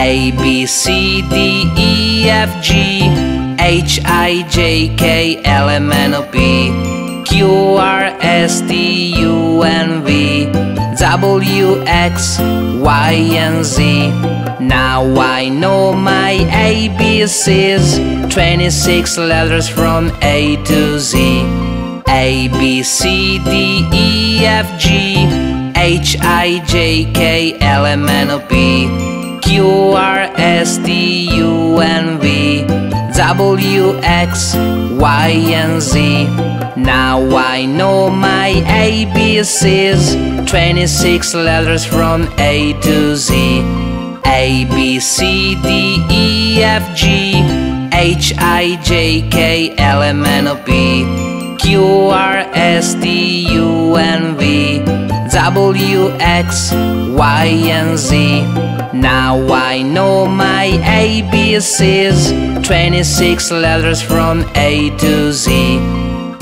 A, B, C, D, E, F, G, H, I, J, K, L, M, N, O, P, Q, R, S, T, U, N, V, W, X, Y, and Z. Now I know my ABCs, 26 letters from A to Z. A, B, C, D, E, F, G, H, I, J, K, L, M, N, O, P, Q, R, S, T, U, N, V, W, X, Y, and Z. Now I know my ABCs, 26 letters from A to Z. A, B, C, D, E, F, G, H, I, J, K, L, M, N, O, P, Q, R, S, T, U, N, V, W, X, Y, and Z. Now I know my ABCs, 26 letters from A to Z.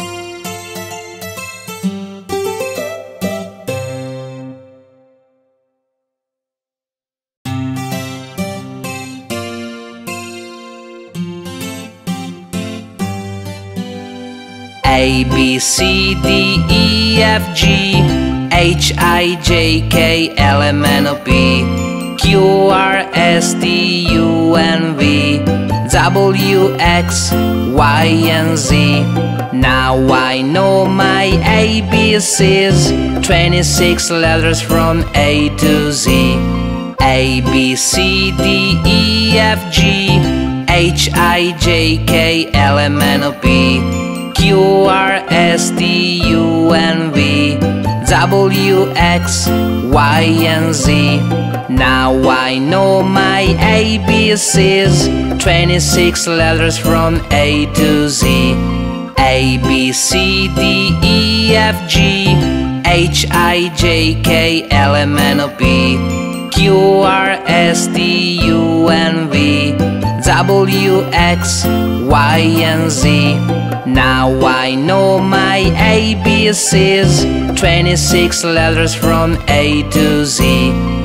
A, B, C, D, E, F, G, H, I, J, K, L, M, N, O, P, Q, R, S, T, U, N, V, W, X, Y, and Z. Now I know my ABCs, 26 letters from A to Z. A, B, C, D, E, F, G, H, I, J, K, L, M, N, O, P, Q, R, S, T, U, N, V, W, X, Y, and Z. Now I know my ABCs, 26 letters from A to Z. A, B, C, D, E, F, G, H, I, J, K, L, M, N, O, P, Q, R, S, T, U, N, V, W, X, Y, and Z. Now I know my ABCs, 26 letters from A to Z.